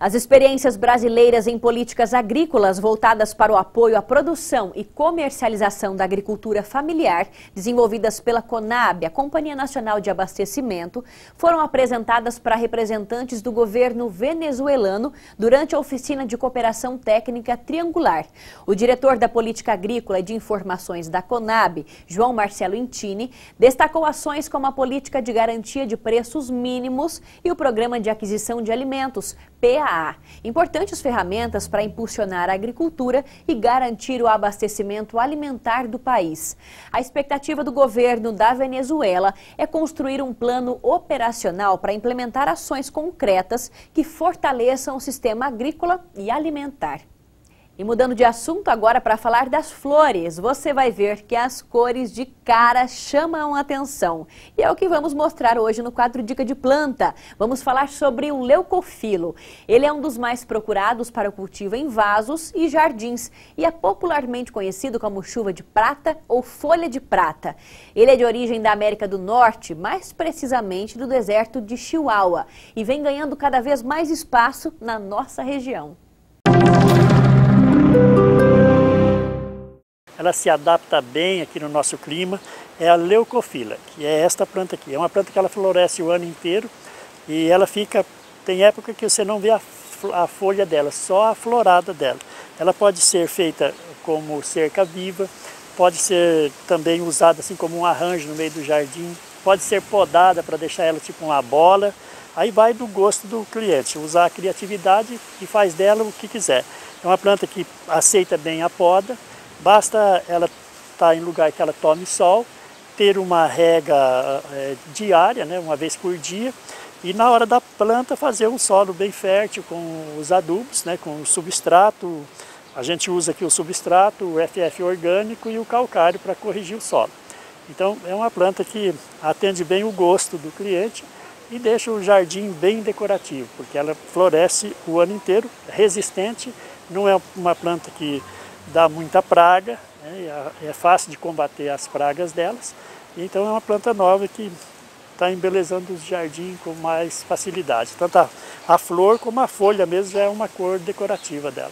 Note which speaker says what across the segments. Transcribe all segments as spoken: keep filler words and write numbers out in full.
Speaker 1: As experiências brasileiras em políticas agrícolas voltadas para o apoio à produção e comercialização da agricultura familiar, desenvolvidas pela CONAB, a Companhia Nacional de Abastecimento, foram apresentadas para representantes do governo venezuelano durante a oficina de cooperação técnica triangular. O diretor da Política Agrícola e de Informações da CONAB, João Marcelo Intini, destacou ações como a política de garantia de preços mínimos e o programa de aquisição de alimentos, P A A, importantes ferramentas para impulsionar a agricultura e garantir o abastecimento alimentar do país. A expectativa do governo da Venezuela é construir um plano operacional para implementar ações concretas que fortaleçam o sistema agrícola e alimentar. E mudando de assunto agora para falar das flores, você vai ver que as cores de cara chamam a atenção. E é o que vamos mostrar hoje no quadro Dica de Planta. Vamos falar sobre o leucofilo. Ele é um dos mais procurados para o cultivo em vasos e jardins e é popularmente conhecido como chuva de prata ou folha de prata. Ele é de origem da América do Norte, mais precisamente do deserto de Chihuahua, e vem ganhando cada vez mais espaço na nossa região.
Speaker 2: Ela se adapta bem aqui no nosso clima, é a leucofila, que é esta planta aqui. É uma planta que ela floresce o ano inteiro e ela fica, tem época que você não vê a, a folha dela, só a florada dela. Ela pode ser feita como cerca viva, pode ser também usada assim como um arranjo no meio do jardim, pode ser podada para deixar ela tipo uma bola. Aí vai do gosto do cliente, usar a criatividade e faz dela o que quiser. É uma planta que aceita bem a poda, basta ela estar em lugar que ela tome sol, ter uma rega é, diária, né, uma vez por dia, e na hora da planta fazer um solo bem fértil com os adubos, né, com o substrato. A gente usa aqui o substrato, o F F orgânico e o calcário para corrigir o solo. Então é uma planta que atende bem o gosto do cliente e deixa o jardim bem decorativo, porque ela floresce o ano inteiro, resistente, não é uma planta que dá muita praga, né, é fácil de combater as pragas delas, então é uma planta nova que está embelezando o jardim com mais facilidade. Tanto a, a flor como a folha mesmo já é uma cor decorativa dela.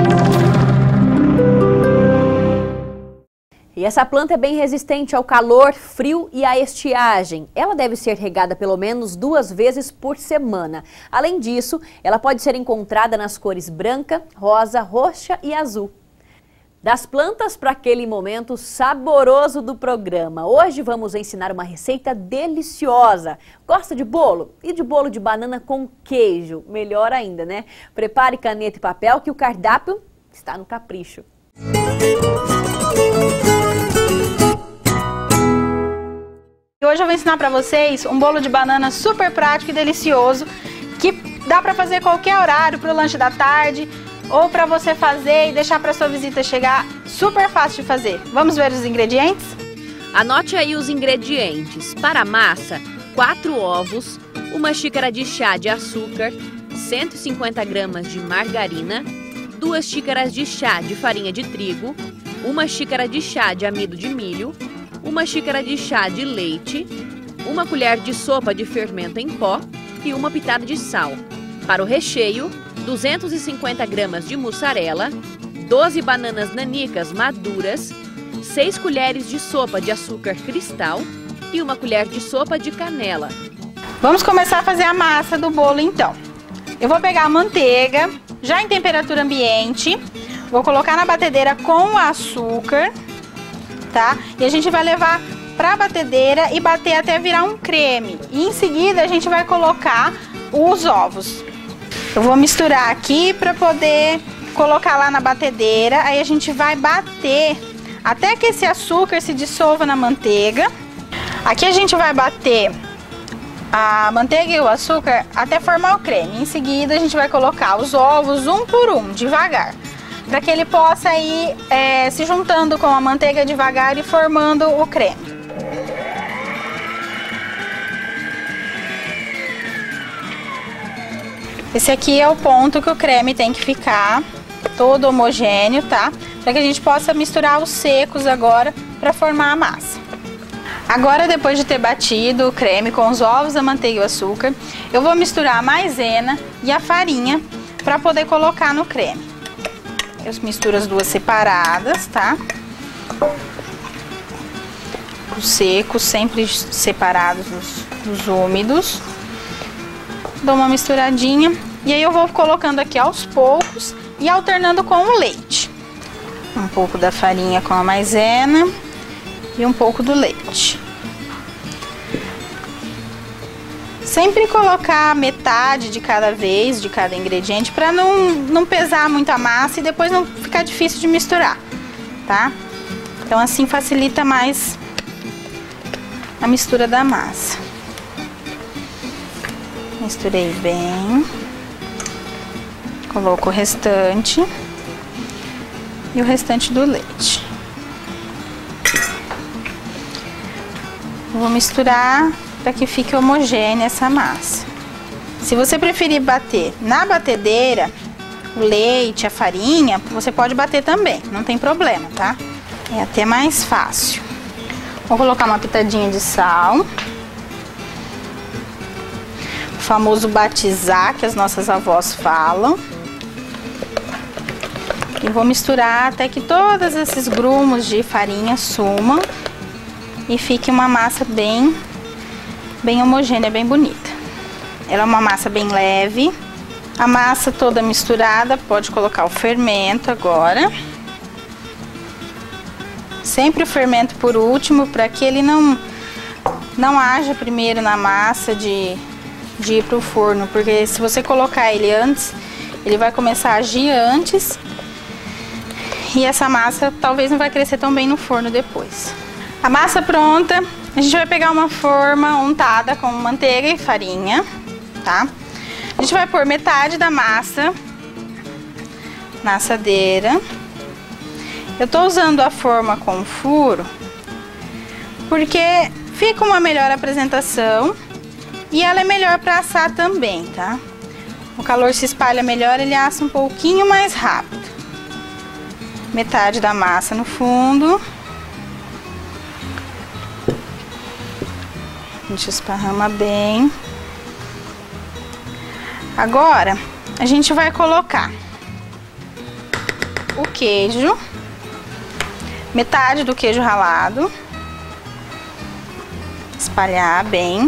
Speaker 1: E essa planta é bem resistente ao calor, frio e à estiagem. Ela deve ser regada pelo menos duas vezes por semana. Além disso, ela pode ser encontrada nas cores branca, rosa, roxa e azul. Das plantas para aquele momento saboroso do programa. Hoje vamos ensinar uma receita deliciosa. Gosta de bolo? E de bolo de banana com queijo? Melhor ainda, né? Prepare caneta e papel que o cardápio está no capricho.
Speaker 3: Hoje eu vou ensinar para vocês um bolo de banana super prático e delicioso que dá para fazer qualquer horário, para o lanche da tarde ou para você fazer e deixar para sua visita chegar. Super fácil de fazer. Vamos ver os ingredientes?
Speaker 1: Anote aí os ingredientes. Para a massa, quatro ovos, uma xícara de chá de açúcar, cento e cinquenta gramas de margarina, duas xícaras de chá de farinha de trigo, uma xícara de chá de amido de milho, uma xícara de chá de leite, uma colher de sopa de fermento em pó e uma pitada de sal. Para o recheio, duzentos e cinquenta gramas de mussarela, doze bananas nanicas maduras, seis colheres de sopa de açúcar cristal e uma colher de sopa de canela.
Speaker 3: Vamos começar a fazer a massa do bolo então. Eu vou pegar a manteiga, já em temperatura ambiente, vou colocar na batedeira com o açúcar, tá? E a gente vai levar para a batedeira e bater até virar um creme. E em seguida a gente vai colocar os ovos. Eu vou misturar aqui para poder colocar lá na batedeira. Aí a gente vai bater até que esse açúcar se dissolva na manteiga. Aqui a gente vai bater a manteiga e o açúcar até formar o creme. Em seguida a gente vai colocar os ovos um por um, devagar, para que ele possa ir é, se juntando com a manteiga devagar e formando o creme. Esse aqui é o ponto que o creme tem que ficar todo homogêneo, tá? Para que a gente possa misturar os secos agora para formar a massa. Agora, depois de ter batido o creme com os ovos, a manteiga e o açúcar, eu vou misturar a maisena e a farinha para poder colocar no creme. Eu misturo as duas separadas, tá? Os secos sempre separados dos, dos úmidos. Dou uma misturadinha e aí eu vou colocando aqui aos poucos e alternando com o leite. Um pouco da farinha com a maisena e um pouco do leite. Sempre colocar metade de cada vez, de cada ingrediente, para não, não pesar muito a massa e depois não ficar difícil de misturar, tá? Então assim facilita mais a mistura da massa. Misturei bem. Coloco o restante e o restante do leite. Vou misturar para que fique homogênea essa massa. Se você preferir bater na batedeira, o leite, a farinha, você pode bater também, não tem problema, tá? É até mais fácil. Vou colocar uma pitadinha de sal. O famoso batizar, que as nossas avós falam. E vou misturar até que todos esses grumos de farinha sumam e fique uma massa bem, bem homogênea, bem bonita. Ela é uma massa bem leve. A massa toda misturada, pode colocar o fermento agora. Sempre o fermento por último, para que ele não, não haja primeiro na massa de, de ir para o forno. Porque se você colocar ele antes, ele vai começar a agir antes. E essa massa talvez não vai crescer tão bem no forno depois. A massa pronta, a gente vai pegar uma forma untada com manteiga e farinha, tá? A gente vai pôr metade da massa na assadeira. Eu tô usando a forma com furo porque fica uma melhor apresentação e ela é melhor para assar também, tá? O calor se espalha melhor, ele assa um pouquinho mais rápido. Metade da massa no fundo. A gente esparrama bem. Agora, a gente vai colocar o queijo, metade do queijo ralado. Espalhar bem.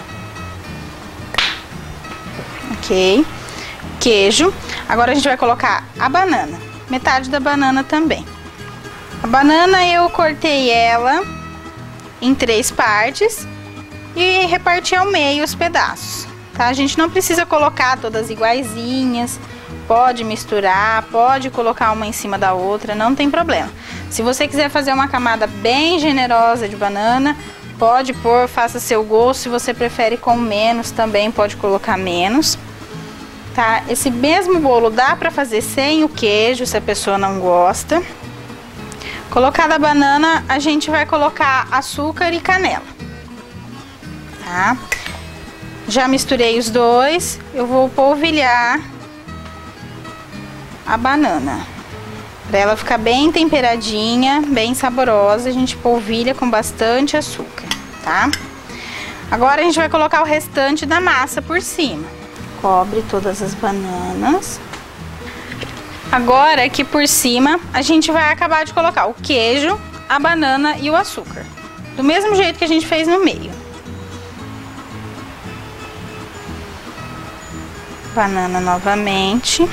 Speaker 3: Ok. Queijo. Agora a gente vai colocar a banana. Metade da banana também. A banana eu cortei ela em três partes e reparti ao meio os pedaços, tá? A gente não precisa colocar todas iguaizinhas, pode misturar, pode colocar uma em cima da outra, não tem problema. Se você quiser fazer uma camada bem generosa de banana, pode pôr, faça seu gosto. Se você prefere com menos, também pode colocar menos. Tá? Esse mesmo bolo dá para fazer sem o queijo, se a pessoa não gosta. Colocada a banana, a gente vai colocar açúcar e canela. Tá? Já misturei os dois, eu vou polvilhar a banana. Para ela ficar bem temperadinha, bem saborosa, a gente polvilha com bastante açúcar, tá? Agora a gente vai colocar o restante da massa por cima. Cobre todas as bananas. Agora aqui por cima a gente vai acabar de colocar o queijo, a banana e o açúcar. Do mesmo jeito que a gente fez no meio. Banana novamente.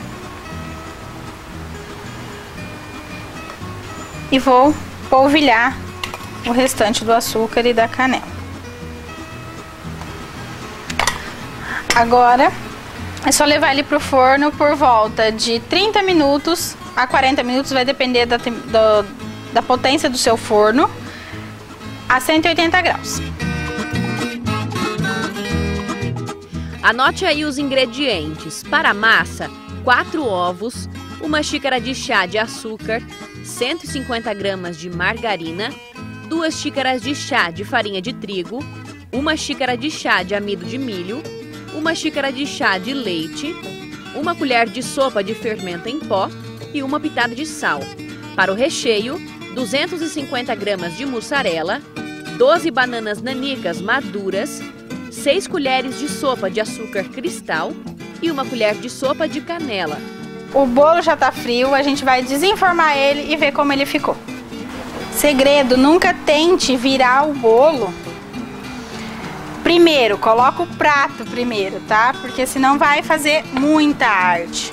Speaker 3: E vou polvilhar o restante do açúcar e da canela. Agora é só levar ele pro forno por volta de trinta minutos a quarenta minutos, vai depender da, da, da potência do seu forno, a cento e oitenta graus.
Speaker 1: Anote aí os ingredientes. Para a massa, quatro ovos, uma xícara de chá de açúcar, cento e cinquenta gramas de margarina, duas xícaras de chá de farinha de trigo, uma xícara de chá de amido de milho, uma xícara de chá de leite, uma colher de sopa de fermento em pó e uma pitada de sal. Para o recheio, duzentas e cinquenta gramas de mussarela, doze bananas nanicas maduras, seis colheres de sopa de açúcar cristal, e uma colher de sopa de canela.
Speaker 3: O bolo já tá frio, a gente vai desenformar ele e ver como ele ficou. Segredo, nunca tente virar o bolo primeiro, coloca o prato primeiro, tá? Porque senão vai fazer muita arte.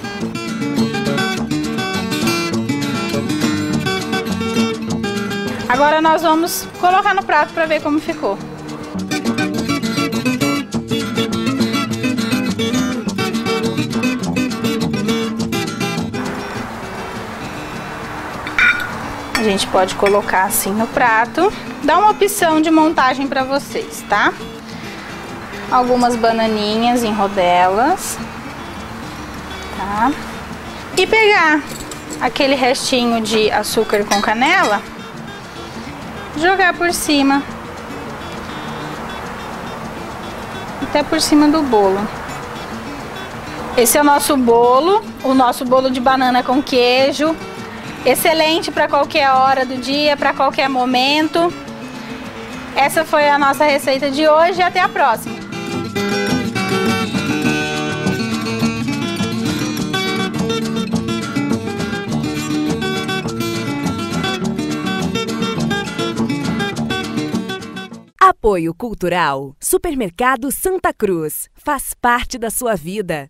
Speaker 3: Agora nós vamos colocar no prato para ver como ficou. A gente pode colocar assim no prato. Dá uma opção de montagem para vocês, tá? Algumas bananinhas em rodelas, tá? E pegar aquele restinho de açúcar com canela, jogar por cima, até por cima do bolo. Esse é o nosso bolo, o nosso bolo de banana com queijo. Excelente para qualquer hora do dia, para qualquer momento. Essa foi a nossa receita de hoje e até a próxima.
Speaker 4: Apoio Cultural. Supermercado Santa Cruz. Faz parte da sua vida.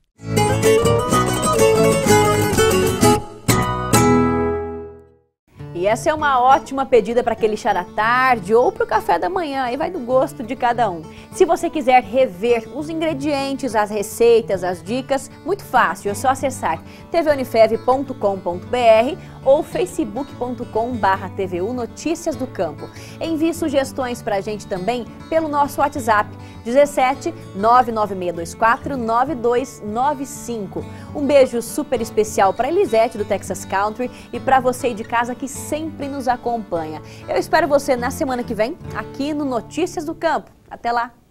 Speaker 1: E essa é uma ótima pedida para aquele chá da tarde ou para o café da manhã, aí vai do gosto de cada um. Se você quiser rever os ingredientes, as receitas, as dicas, muito fácil, é só acessar t v unifev ponto com ponto b r ou facebook ponto com barra T V U Notícias do Campo. Envie sugestões para a gente também pelo nosso WhatsApp dezessete nove nove seis dois quatro nove dois nove cinco. Um beijo super especial para Elisete do Texas Country e para você aí de casa que sempre nos acompanha. Eu espero você na semana que vem aqui no Notícias do Campo. Até lá!